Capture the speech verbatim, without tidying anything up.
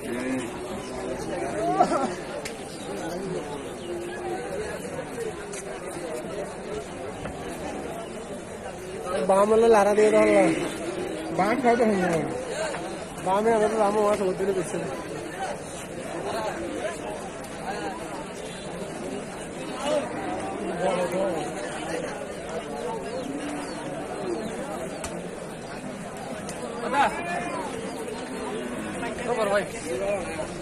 Bamla Lara they दो बाम खाओ तो हम बाम में अगर रामो वहां सोचते नहीं कुछ पता तो पर भाई